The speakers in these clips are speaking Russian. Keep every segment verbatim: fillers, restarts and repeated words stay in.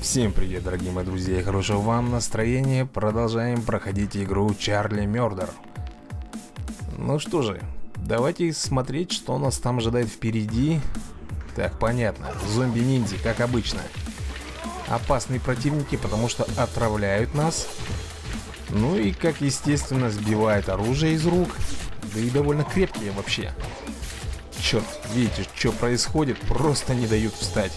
Всем привет, дорогие мои друзья, и хорошего вам настроения. Продолжаем проходить игру Charlie Murder. Ну что же, давайте смотреть, что нас там ожидает впереди. Так, понятно, зомби-ниндзя, как обычно. Опасные противники, потому что отравляют нас. Ну и, как естественно, сбивают оружие из рук. Да и довольно крепкие вообще. Черт, видите, что происходит, просто не дают встать.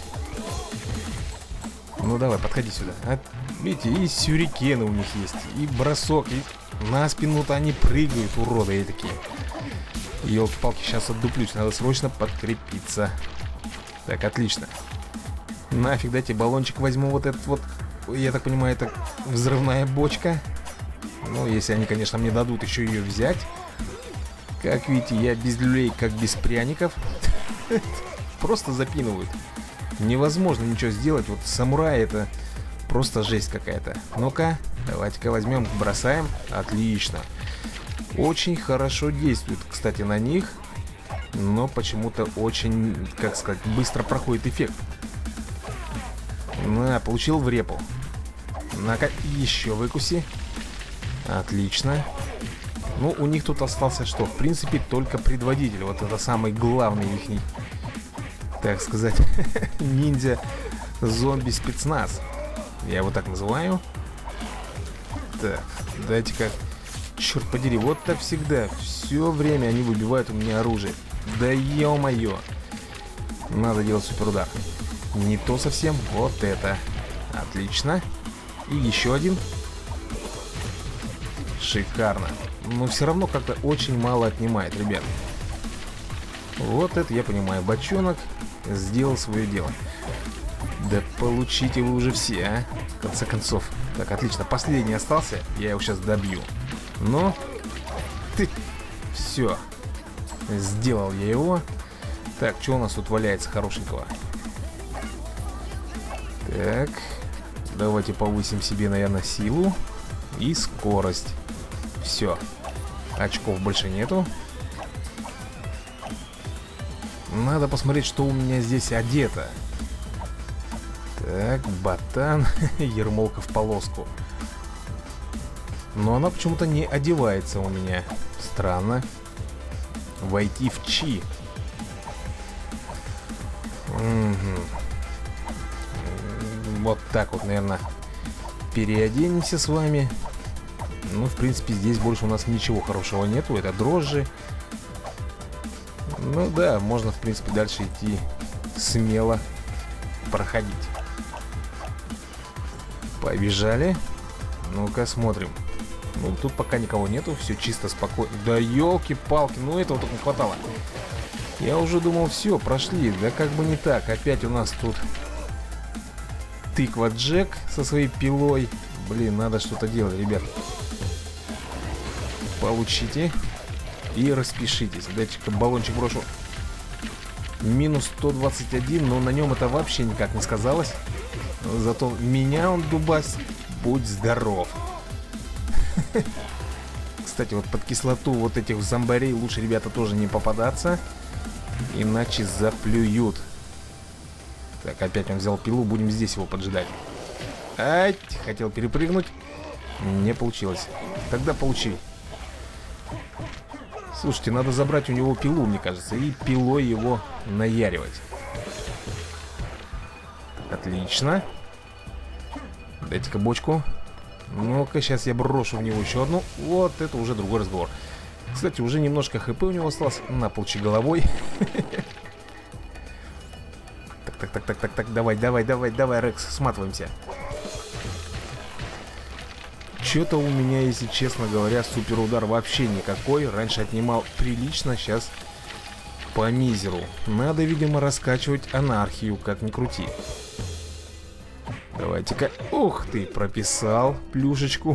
Ну давай, подходи сюда. А, видите, и сюрикены у них есть, и бросок, и на спину-то они прыгают, уроды такие. Ёлки-палки, сейчас отдуплюсь, надо срочно подкрепиться. Так, отлично. Нафиг, дайте баллончик возьму, вот этот вот. Я так понимаю, это взрывная бочка. Ну, если они, конечно, мне дадут еще ее взять. Как видите, я без люлей, как без пряников. Просто запинывают. Невозможно ничего сделать. Вот самурай — это просто жесть какая-то. Ну-ка, давайте-ка возьмем, бросаем. Отлично. Очень хорошо действует, кстати, на них. Но почему-то очень, как сказать, быстро проходит эффект. На, получил в репу. На-ка, еще выкуси. Отлично. Ну, у них тут остался что? В принципе, только предводитель. Вот это самый главный ихний, так сказать, ниндзя зомби спецназ. Я его так называю. Так, дайте-ка. Черт подери, вот так всегда. Все время они выбивают у меня оружие. Да ё-моё. Надо делать суперудар. Не то совсем. Вот это. Отлично. И еще один. Шикарно. Но все равно как-то очень мало отнимает, ребят. Вот это я понимаю. Бочонок сделал свое дело. Да получите вы уже все, а? В конце концов. Так, отлично. Последний остался. Я его сейчас добью. Но ты... Все. Сделал я его. Так, что у нас тут валяется хорошенького? Так. Давайте повысим себе, наверное, силу и скорость. Все. Очков больше нету. Надо посмотреть, что у меня здесь одето. Так, ботан. Ермолка в полоску. Но она почему-то не одевается у меня. Странно. Войти в чи. Угу. Вот так вот, наверное, переоденемся с вами. Ну, в принципе, здесь больше у нас ничего хорошего нету. Это дрожжи. Ну да, можно, в принципе, дальше идти смело проходить. Побежали. Ну-ка, смотрим. Ну, тут пока никого нету, все чисто, спокойно. Да елки-палки, ну этого только не хватало. Я уже думал, все, прошли. Да как бы не так. Опять у нас тут тыква Джек со своей пилой. Блин, надо что-то делать, ребят. Получите и распишитесь. Дайте-ка баллончик брошу. Минус сто двадцать один, но на нем это вообще никак не сказалось. Зато меня он дубас. Будь здоров. Кстати, вот под кислоту вот этих зомбарей лучше, ребята, тоже не попадаться. Иначе заплюют. Так, опять он взял пилу. Будем здесь его поджидать. Ать, хотел перепрыгнуть. Не получилось. Тогда получи. Слушайте, надо забрать у него пилу, мне кажется, и пилой его наяривать. Отлично. Дайте-ка бочку. Ну-ка, сейчас я брошу в него еще одну. Вот это уже другой разговор. Кстати, уже немножко хп у него осталось. На, получи головой. Так, так, так, так, так, так, давай, давай, давай, давай, Рекс, сматываемся. Что-то у меня, если честно говоря, суперудар вообще никакой. Раньше отнимал прилично, сейчас по мизеру. Надо, видимо, раскачивать анархию, как ни крути. Давайте-ка. Ух ты, прописал плюшечку.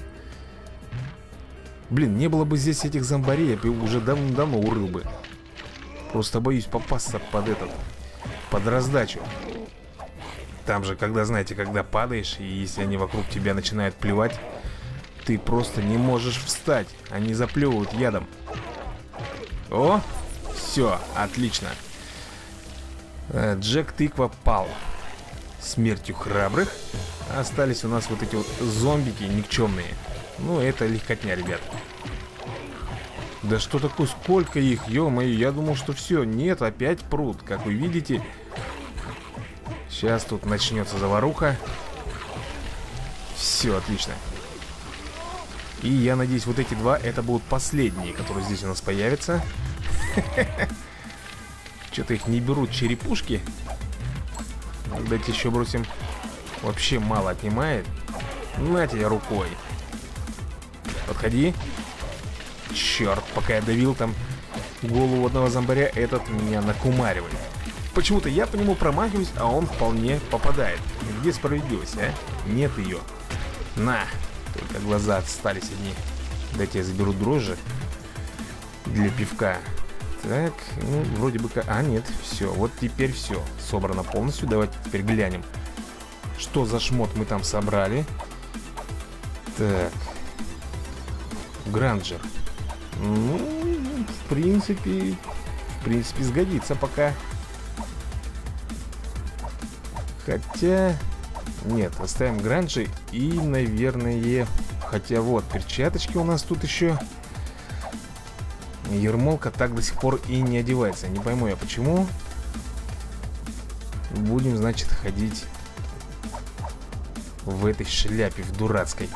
Блин, не было бы здесь этих зомбарей, я бы уже давно урыл бы. Просто боюсь попасться под этот, под раздачу. Там же, когда, знаете, когда падаешь, и если они вокруг тебя начинают плевать, ты просто не можешь встать. Они заплевывают ядом. О, все, отлично. Джек тыква пал. смертью храбрых. Остались у нас вот эти вот зомбики никчемные. Ну, это легкотня, ребят. Да что такое, сколько их, ё-моё, я думал, что все. Нет, опять пруд, как вы видите. Сейчас тут начнется заваруха. Все, отлично. И я надеюсь, вот эти два, это будут последние, которые здесь у нас появятся. Что-то их не берут черепушки. Дайте еще бросим. Вообще мало отнимает. На тебе рукой. Подходи. Черт, пока я давил там голову одного зомбаря, этот меня накумаривает. Почему-то я по нему промахиваюсь, а он вполне попадает. Где справедливость, а? Нет ее. На. Только глаза остались одни. Дайте я заберу дрожжи для пивка. Так, ну, вроде бы как... А, нет, все, вот теперь все собрано полностью. Давайте теперь глянем, что за шмот мы там собрали. Так. Гранджер. Ну, в принципе, в принципе, сгодится пока. Хотя... Нет, оставим гранжи и, наверное... Хотя вот, перчаточки у нас тут еще. Ермолка так до сих пор и не одевается. Не пойму я почему. Будем, значит, ходить в этой шляпе, в дурацкой.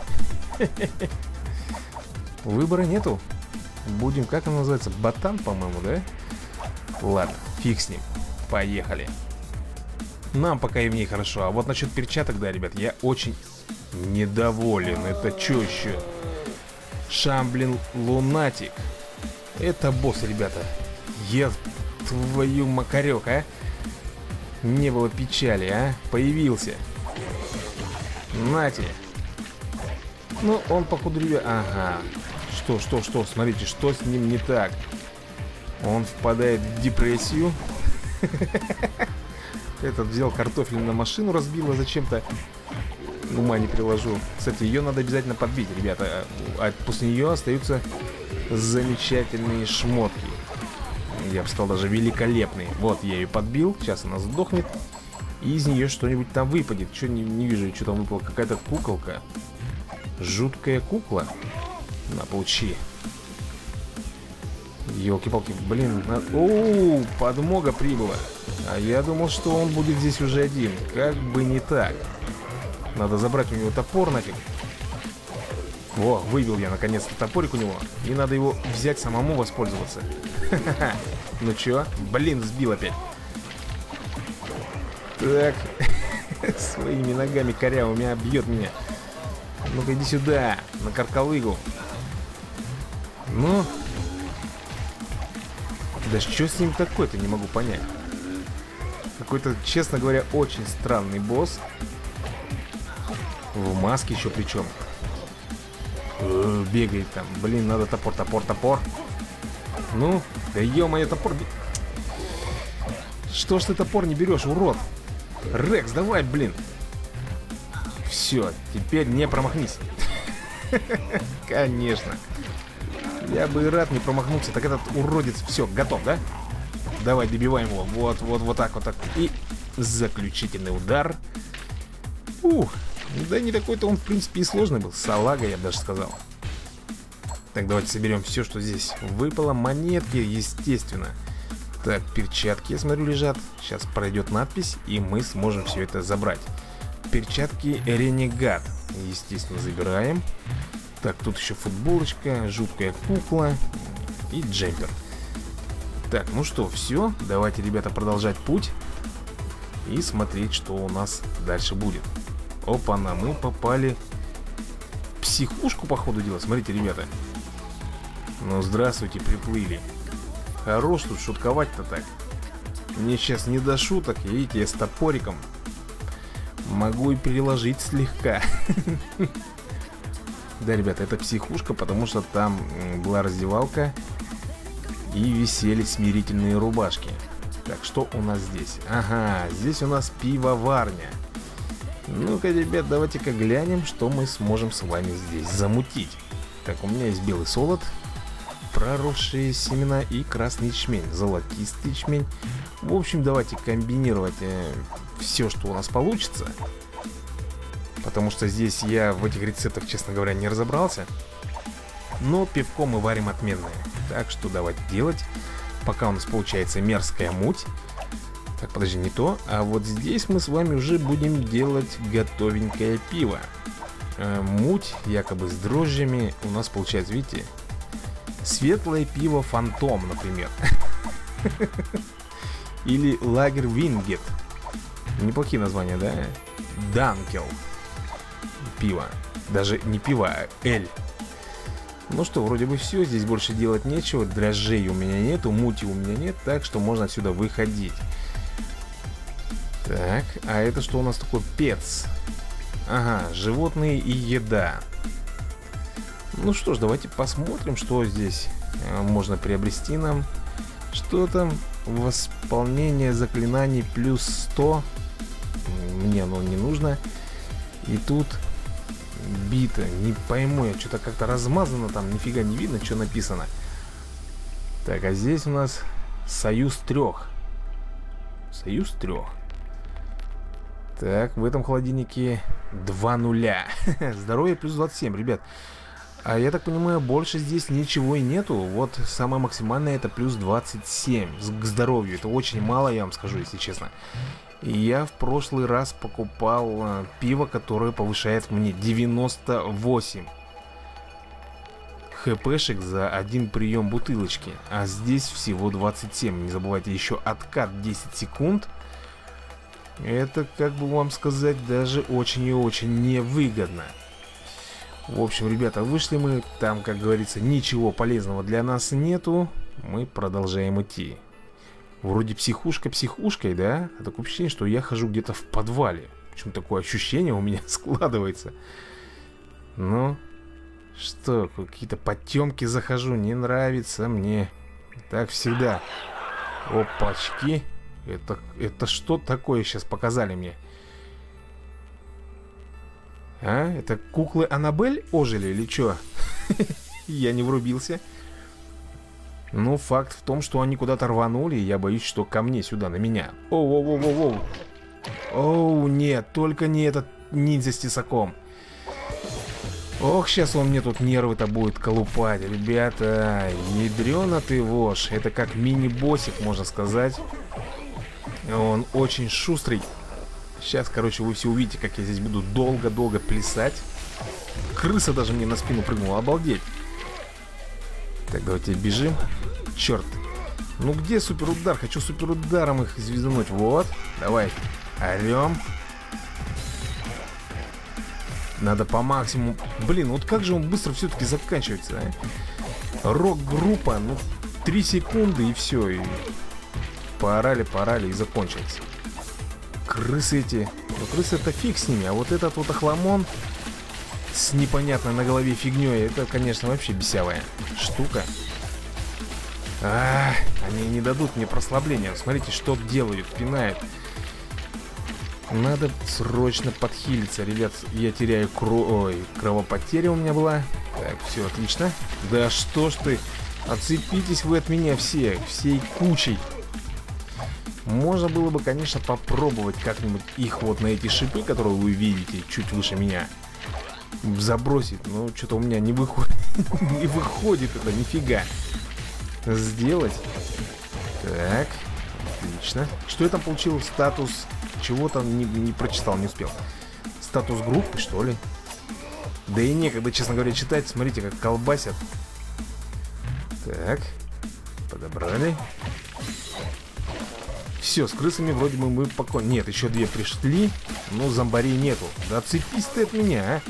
Выбора нету. Будем, как он называется? Ботан, по-моему, да? Ладно, фиг с ним. Поехали. Нам пока и в ней хорошо. А вот насчет перчаток, да, ребят, я очень недоволен. Это что еще? Шамблин Лунатик. Это босс, ребята. Я твою макарек, а? Не было печали, а? Появился. Нате. Ну, он походу, ребят... Ага. Что, что, что? Смотрите, что с ним не так? Он впадает в депрессию. Этот взял картофель на машину, разбил, а зачем-то ума не приложу. Кстати, ее надо обязательно подбить, ребята. А после нее остаются замечательные шмотки. Я бы сказал, даже великолепные. Вот, я ее подбил. Сейчас она сдохнет. И из нее что-нибудь там выпадет. Что не, не вижу, что там выпала. Какая-то куколка. Жуткая кукла. На, получи. Ёлки-палки, блин. На... Оу, подмога прибыла. А я думал, что он будет здесь уже один. Как бы не так. Надо забрать у него топор нафиг. О, выбил я наконец-то топорик у него. И надо его взять самому воспользоваться. Ха-ха-ха. Ну чё? Блин, сбил опять. Так. Своими ногами корявыми бьет меня. Ну-ка иди сюда, на каркалыгу. Ну. Да что с ним такое-то, не могу понять. Какой-то, честно говоря, очень странный босс. В маске еще причем. Э, бегает там. Блин, надо топор, топор, топор. Ну, да ё-моё, топор. Что ж ты топор не берешь, урод? Рекс, давай, блин. Все, теперь не промахнись. Конечно. Я бы и рад не промахнуться. Так этот уродец, все, готов, да? Давай, добиваем его. Вот, вот, вот так, вот так. И заключительный удар. Ух, да не такой-то он, в принципе, и сложный был. Салага, я бы даже сказал. Так, давайте соберем все, что здесь выпало. Монетки, естественно. Так, перчатки, я смотрю, лежат. Сейчас пройдет надпись, и мы сможем все это забрать. Перчатки Ренегат. Естественно, забираем. Так, тут еще футболочка, жуткая кукла и джемпер. Так, ну что, все. Давайте, ребята, продолжать путь и смотреть, что у нас дальше будет. Опа-на, мы попали в психушку, по ходу дела. Смотрите, ребята. Ну, здравствуйте, приплыли. Хорош тут шутковать-то так. Мне сейчас не до шуток. Видите, я с топориком. Могу и переложить слегка. Да, ребята, это психушка, потому что там была раздевалка и висели смирительные рубашки. Так, что у нас здесь? Ага, здесь у нас пивоварня. Ну-ка, ребят, давайте-ка глянем, что мы сможем с вами здесь замутить. Так, у меня есть белый солод, проросшие семена и красный ячмень, золотистый ячмень. В общем, давайте комбинировать э, все, что у нас получится. Потому что здесь я в этих рецептах, честно говоря, не разобрался. Но пивко мы варим отменное. Так что давайте делать. Пока у нас получается мерзкая муть. Так, подожди, не то. А вот здесь мы с вами уже будем делать готовенькое пиво. э, Муть, якобы с дрожжами. У нас получается, видите, светлое пиво Фантом, например. Или Лагер Вингет. Неплохие названия, да? Данкел. Пиво. Даже не пиво, а эль. Ну что, вроде бы все. Здесь больше делать нечего. Дрожжей у меня нету, мути у меня нет. Так что можно отсюда выходить. Так, а это что у нас такое? Пец. Ага, животные и еда. Ну что ж, давайте посмотрим, что здесь э, можно приобрести нам. Что там? Восполнение заклинаний плюс сто. Мне оно не нужно. И тут бита. Не пойму, я что-то как-то размазано там. Нифига не видно, что написано. Так, а здесь у нас союз трех. Союз трех. Так, в этом холодильнике два нуля. Здоровье плюс двадцать семь, ребят. А я так понимаю, больше здесь ничего и нету. Вот самое максимальное это плюс двадцать семь к здоровью. Это очень мало, я вам скажу, если честно. И я в прошлый раз покупал а, пиво, которое повышает мне девяносто восемь хпшек за один прием бутылочки. А здесь всего двадцать семь. Не забывайте, еще откат десять секунд. Это, как бы вам сказать, даже очень и очень невыгодно. В общем, ребята, вышли мы. Там, как говорится, ничего полезного для нас нету. Мы продолжаем идти. Вроде психушка психушкой, да? А такое ощущение, что я хожу где-то в подвале. Почему такое ощущение у меня складывается. Ну, что, какие-то потемки захожу. Не нравится мне. Так всегда. Опачки. Это, это что такое сейчас показали мне? А? Это куклы Аннабель ожили или что? Я не врубился. Ну, факт в том, что они куда-то рванули. Я боюсь, что ко мне сюда, на меня. Оу-оу-оу-оу. Оу, нет, только не этот ниндзя с тесаком. Ох, сейчас он мне тут нервы-то будет колупать. Ребята, ядрёна ты вошь. Это как мини-боссик, можно сказать. Он очень шустрый. Сейчас, короче, вы все увидите, как я здесь буду долго-долго плясать. Крыса даже мне на спину прыгнула, обалдеть. Так, давайте бежим. Черт. Ну где суперудар? Хочу суперударом их звездануть. Вот, давай. Орем. Надо по максимуму. Блин, вот как же он быстро все-таки заканчивается, а? Рок-группа, ну, три секунды и все. И поорали, поорали и закончилось. Крысы эти. Ну, крысы это фиг с ними. А вот этот вот охламон с непонятной на голове фигней, это, конечно, вообще бесявая штука. А, они не дадут мне прослабления. Смотрите, что делают, пинают. Надо срочно подхилиться, ребят. Я теряю кровь. Ой, кровопотеря у меня была. Так, все отлично. Да что ж ты. Отцепитесь вы от меня все. Всей кучей. Можно было бы, конечно, попробовать как-нибудь их вот на эти шипы, которые вы видите чуть выше меня, забросить. Но что-то у меня не выходит. Не выходит это, нифига. Сделать. Так, отлично. Что я там получил? Статус чего-то не, не прочитал, не успел. Статус группы, что ли? Да и некогда, честно говоря, читать. Смотрите, как колбасят. Так, подобрали. Все, с крысами вроде бы мы покой. Нет, еще две пришли. Но зомбарей нету. Да отцепись ты от меня, а.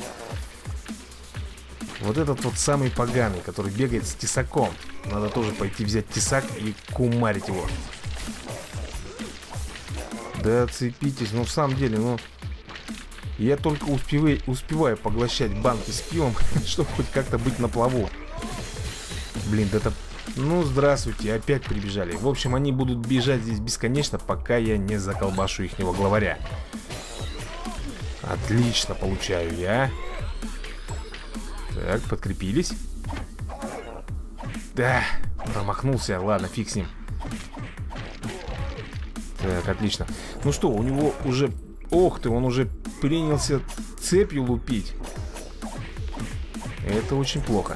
Вот этот вот самый поганый, который бегает с тесаком. Надо тоже пойти взять тесак и кумарить его. Да отцепитесь. Ну, в самом деле, ну... Я только успеваю, успеваю поглощать банки с пивом, чтобы хоть как-то быть на плаву. Блин, да это... Ну, здравствуйте, опять прибежали. В общем, они будут бежать здесь бесконечно, пока я не заколбашу ихнего главаря. Отлично получаю я. Так, подкрепились. Да, промахнулся. Ладно, фиг с ним. Так, отлично. Ну что, у него уже... Ох ты, он уже принялся цепью лупить. Это очень плохо.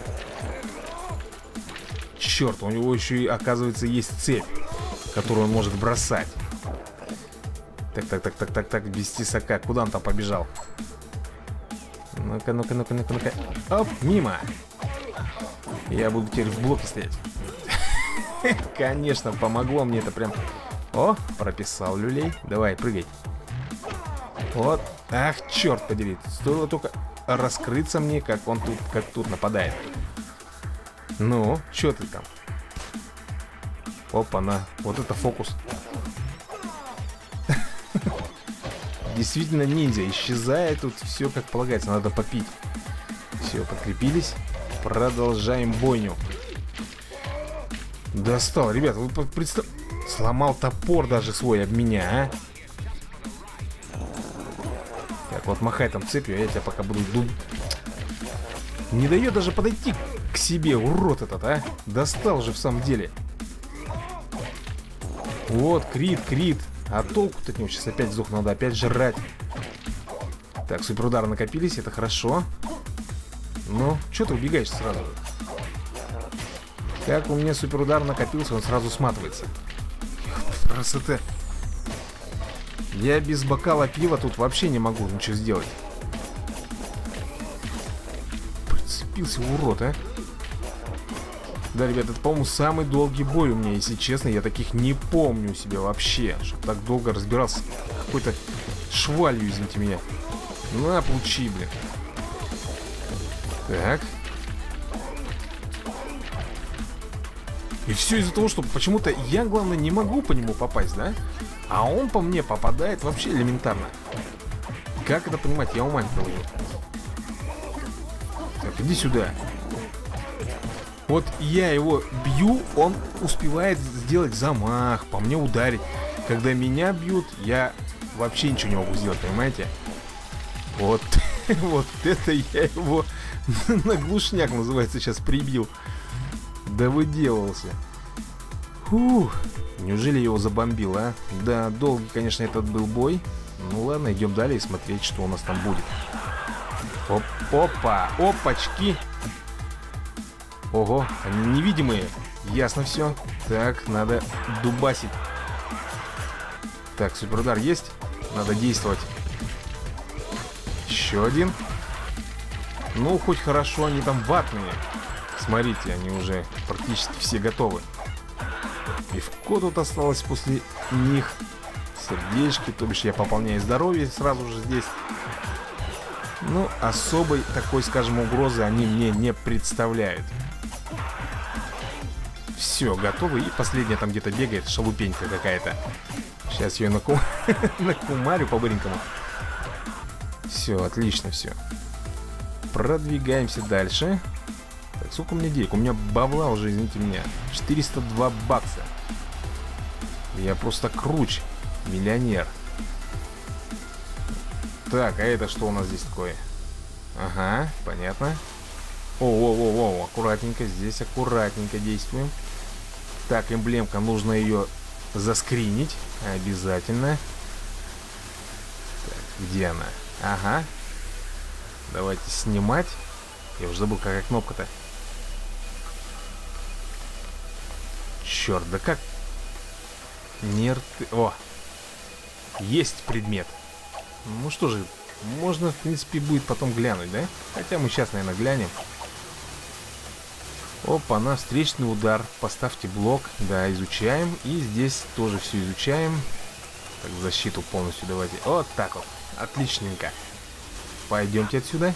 Черт, у него еще и, оказывается, есть цепь, которую он может бросать. Так, так, так, так, так, так, без тесака. Куда он там побежал? Ну-ка, ну-ка, ну-ка, ну-ка, ну-ка. Оп, мимо. Я буду теперь в блоке стоять. Конечно, помогло мне это прям. О, прописал люлей. Давай, прыгай. Вот. Ах, черт подери. Стоило только раскрыться мне, как он тут, как тут нападает. Ну, что ты там? Опа-на. Вот это фокус. Действительно ниндзя. Исчезает тут все как полагается. Надо попить. Все, подкрепились. Продолжаем бойню. Достал, ребят, вы представь... Сломал топор даже свой об меня, а? Так, вот махай там цепью, а я тебя пока буду дуб... Не дает даже подойти к себе, урод этот, а? Достал же в самом деле. Вот, крит, крит. А толку-то от него сейчас опять сдох, надо опять жрать. Так, суперудары накопились, это хорошо. Ну, что ты убегаешь сразу? Как у меня суперудар накопился, он сразу сматывается. Красота. Я без бокала пива тут вообще не могу ничего сделать. Прицепился урод, а. Да, ребят, это, по-моему, самый долгий бой у меня, если честно. Я таких не помню себя вообще, чтобы так долго разбирался какой-то швалью, извините меня. На, получи, блин. Так. И все из-за того, что почему-то я, главное, не могу по нему попасть, да? А он по мне попадает вообще элементарно. Как это понимать? Я ума не приложу. Так, иди сюда. Вот я его бью, он успевает сделать замах, по мне ударить. Когда меня бьют, я вообще ничего не могу сделать, понимаете? Вот, вот это я его на глушняк, называется, сейчас прибил. Да выделался. Фух, неужели его забомбил, а? Да, долгий, конечно, этот был бой. Ну ладно, идем далее и смотреть, что у нас там будет. Оп, опа, опачки. Ого, они невидимые. Ясно все. Так, надо дубасить. Так, суперудар есть. Надо действовать. Еще один. Ну, хоть хорошо, они там ватные. Смотрите, они уже практически все готовы. Пивко тут осталось после них. Сердечки, то бишь я пополняю здоровье сразу же здесь. Ну, особой такой, скажем, угрозы они мне не представляют. Все, готовы. И последняя там где-то бегает, шалупенька какая-то. Сейчас ее наку... накумарю по-быренькому. Все, отлично, все. Продвигаемся дальше. Так, сколько у меня денег? У меня бабла уже, извините меня, четыреста два бакса. Я просто круч. Миллионер. Так, а это что у нас здесь такое? Ага, понятно. О-о-о-о, аккуратненько, здесь аккуратненько действуем. Так, эмблемка, нужно ее заскринить. Обязательно. Так, где она? Ага. Давайте снимать. Я уже забыл, какая кнопка-то. Черт, да как? Нерты... О! Есть предмет. Ну что же, можно, в принципе, будет потом глянуть, да? Хотя мы сейчас, наверное, глянем. Опа, на встречный удар. Поставьте блок. Да, изучаем. И здесь тоже все изучаем. Так, защиту полностью давайте. Вот так вот. Отличненько. Пойдемте отсюда.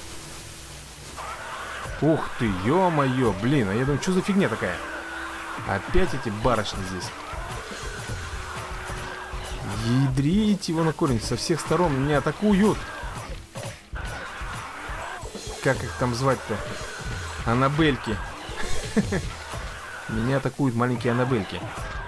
Ух ты, ё-моё, блин, а я думаю, что за фигня такая? Опять эти барышни здесь. Ядрите его на корень, со всех сторон меня атакуют. Как их там звать-то? Аннабельки. Меня атакуют маленькие Аннабельки.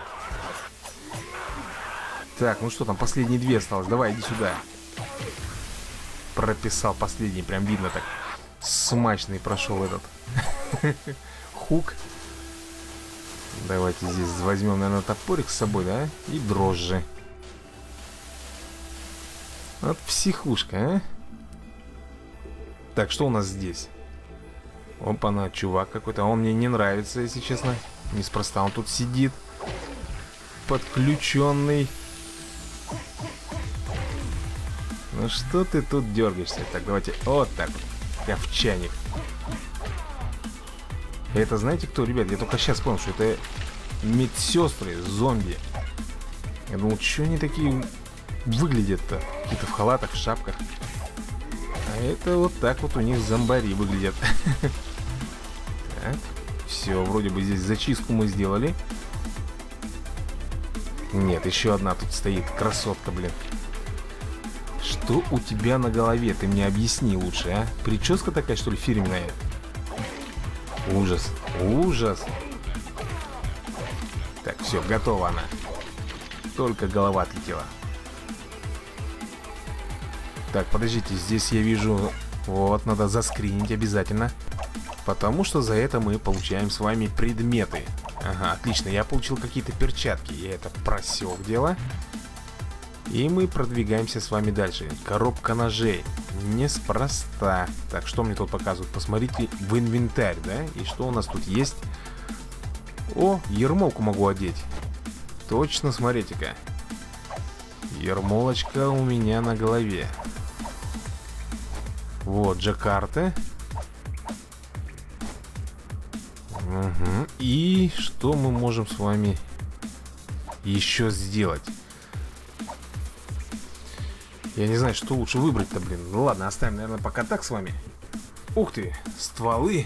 Так, ну что там, последние две осталось. Давай, иди сюда. Прописал последний, прям видно так. Смачный прошел этот хук. Давайте здесь возьмем, наверное, топорик с собой, да? И дрожжи. Вот психушка, а? Так, что у нас здесь? Опа-на, чувак какой-то. Он мне не нравится, если честно. Неспроста он тут сидит. Подключенный. Ну что ты тут дергаешься? Так, давайте вот так вот. Ковчаник. Это знаете кто, ребят? Я только сейчас понял, что это медсестры, зомби. Я думал, что они такие выглядят-то? Какие-то в халатах, в шапках. А это вот так вот у них зомбари выглядят. Так, все, вроде бы здесь зачистку мы сделали. Нет, еще одна тут стоит, красотка, блин. Что у тебя на голове? Ты мне объясни лучше, а? Прическа такая, что ли, фирменная? Ужас, ужас. Так, все, готова она. Только голова отлетела. Так, подождите, здесь я вижу... Вот, надо заскринить обязательно. Потому что за это мы получаем с вами предметы. Ага, отлично, я получил какие-то перчатки. Я это просек дело. И мы продвигаемся с вами дальше. Коробка ножей. Неспроста. Так, что мне тут показывают? Посмотрите в инвентарь, да? И что у нас тут есть? О, ермолку могу одеть. Точно, смотрите-ка. Ермолочка у меня на голове. Вот, Джакарта. Угу. И что мы можем с вами еще сделать? Я не знаю, что лучше выбрать-то, блин. Ну ладно, оставим, наверное, пока так с вами. Ух ты, стволы.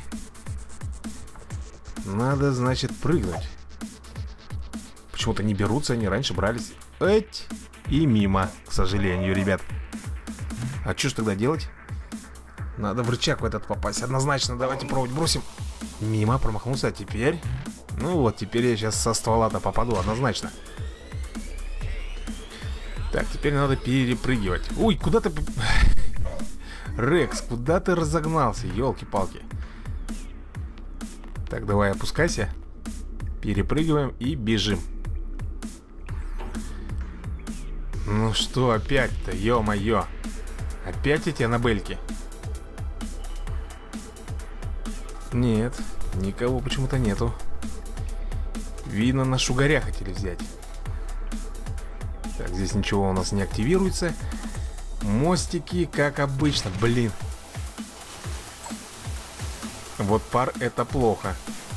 Надо, значит, прыгнуть. Почему-то не берутся, они раньше брались. Эть, и мимо, к сожалению, ребят. А что ж тогда делать? Надо в рычаг в этот попасть. Однозначно, давайте пробовать, бросим. Мимо, промахнулся, а теперь... Ну вот, теперь я сейчас со ствола-то попаду, однозначно. Так, теперь надо перепрыгивать. Ой, куда ты... Рекс, куда ты разогнался? Ёлки-палки. Так, давай опускайся. Перепрыгиваем и бежим. Ну что опять-то, ё-моё. Опять эти анабельки? Нет, никого почему-то нету. Видно, на шугаря хотели взять. Так, здесь ничего у нас не активируется. Мостики, как обычно, блин. Вот пар, это плохо.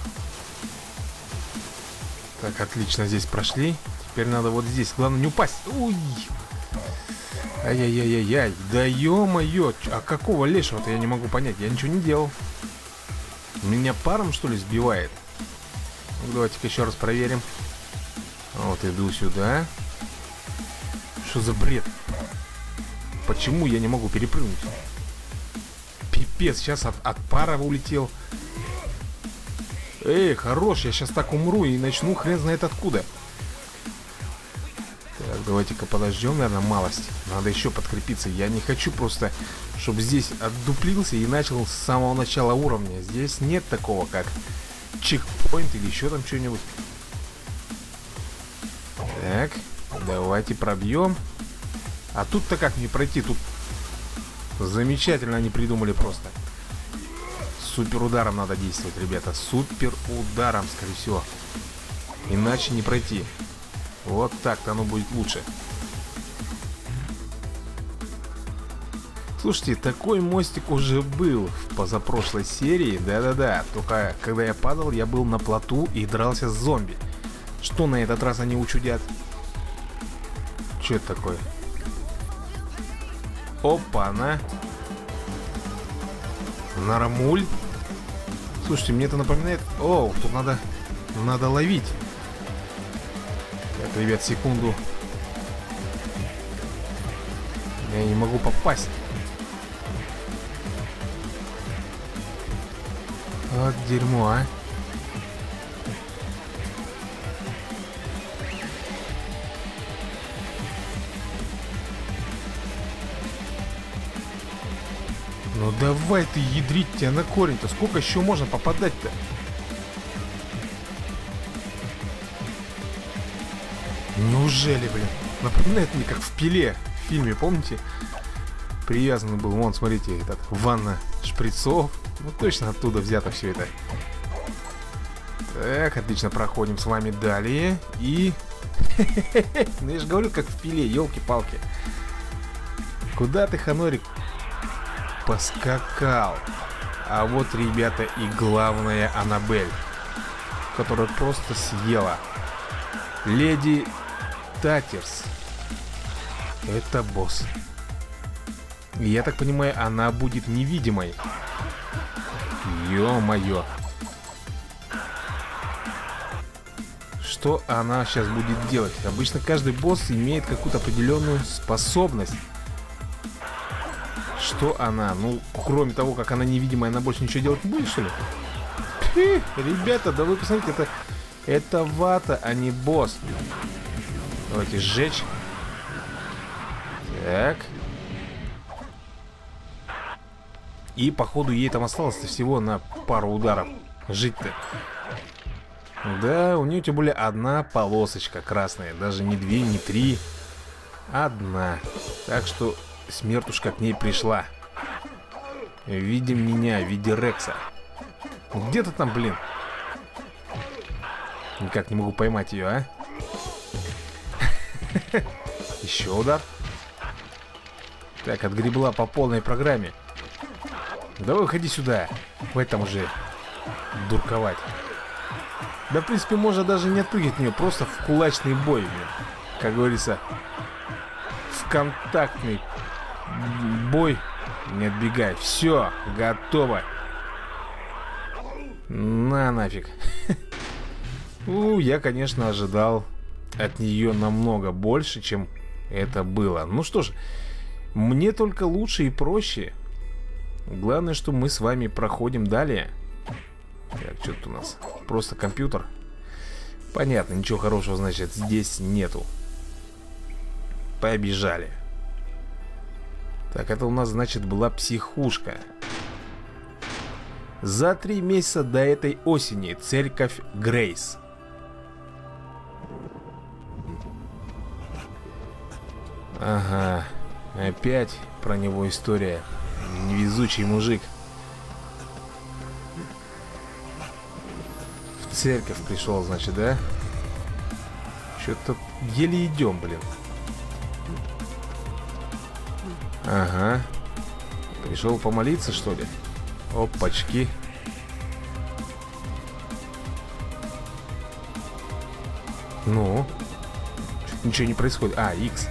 Так, отлично, здесь прошли. Теперь надо вот здесь, главное не упасть. Уй! Ай-яй-яй-яй-яй. Да ё-моё, а какого лешего-то я не могу понять. Я ничего не делал. Меня паром, что ли, сбивает? Ну, давайте-ка еще раз проверим. Вот, иду сюда. Что за бред? Почему я не могу перепрыгнуть? Пипец, сейчас от, от пара улетел. Эй, хорош, я сейчас так умру и начну хрен знает откуда. Так, давайте-ка подождем, наверное, малость. Надо еще подкрепиться. Я не хочу просто, чтобы здесь отдуплился и начал с самого начала уровня. Здесь нет такого, как чекпоинт или еще там что-нибудь. Так, давайте пробьем. А тут-то как мне пройти? Тут замечательно они придумали просто. Супер ударом надо действовать, ребята. Супер ударом, скорее всего. Иначе не пройти. Вот так-то оно будет лучше. Слушайте, такой мостик уже был в позапрошлой серии. Да-да-да. Только когда я падал, я был на плоту и дрался с зомби. Что на этот раз они учудят? Что это такое? Опа-на. Нарамуль. Слушайте, мне это напоминает... О, тут надо... Надо ловить. Так, ребят, секунду. Я не могу попасть. Вот дерьмо, а. Ну давай ты, ядрить тебя на корень-то. Сколько еще можно попадать-то? Неужели, блин? Напоминает мне, как в Пиле фильме, помните? Привязан был, вон, смотрите, этот, ванна шприцов. Ну, точно оттуда взято все это. Так, отлично, проходим с вами далее. И... Ну, я же говорю, как в пиле, елки-палки. Куда ты, Ханорик, поскакал? А вот, ребята, и главная Аннабель, которая просто съела. Леди Татерс. Это босс. Я так понимаю, она будет невидимой. Ё-моё. Что она сейчас будет делать? Обычно каждый босс имеет какую-то определенную способность. Что она? Ну, кроме того, как она невидимая, она больше ничего делать не будет, что ли? Фи, ребята, да вы посмотрите, это... Это вата, а не босс. Давайте сжечь. Так. И, походу, ей там осталось-то всего на пару ударов жить-то. Да, у нее тем более одна полосочка красная. Даже не две, не три. Одна. Так что смертушка к ней пришла. В виде меня, в виде Рекса. Где-то там, блин. Никак не могу поймать ее, а? Еще удар. Так, отгребла по полной программе. Давай выходи сюда. Хватит там уже дурковать. Да, в принципе, можно даже не отпрыгивать от нее. Просто в кулачный бой, блин. Как говорится, в контактный бой. Не отбегай. Все, готово. На нафиг. Ну, я, конечно, ожидал от нее намного больше, чем это было. Ну что ж, мне только лучше и проще. Главное, что мы с вами проходим далее. Так, что тут у нас? Просто компьютер. Понятно, ничего хорошего, значит, здесь нету. Побежали. Так, это у нас, значит, была психушка. За три месяца до этой осени. Церковь Грейс. Ага, опять про него история. Невезучий мужик. В церковь пришел, значит, да? Что-то еле идем, блин. Ага. Пришел помолиться, что ли? Опачки. Ну? Ничего не происходит. А, X.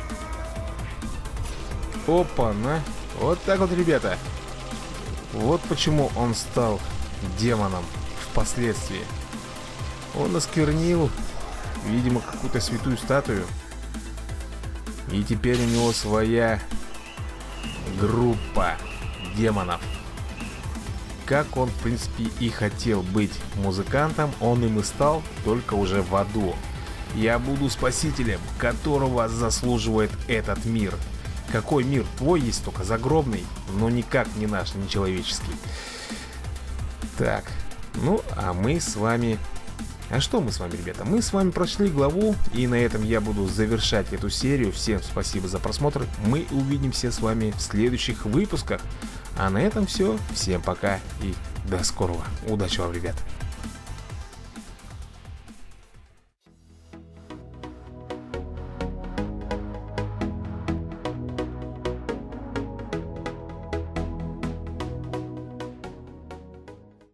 Опа-на. Вот так вот, ребята. Вот почему он стал демоном впоследствии. Он осквернил, видимо, какую-то святую статую. И теперь у него своя группа демонов. Как он, в принципе, и хотел быть музыкантом, он им и стал, только уже в аду. Я буду спасителем, которого заслуживает этот мир. Какой мир? Твой есть только загробный, но никак не наш, не человеческий. Так, ну, а мы с вами... А что мы с вами, ребята? Мы с вами прошли главу, и на этом я буду завершать эту серию. Всем спасибо за просмотр. Мы увидимся с вами в следующих выпусках. А на этом все. Всем пока и до скорого. Удачи вам, ребята.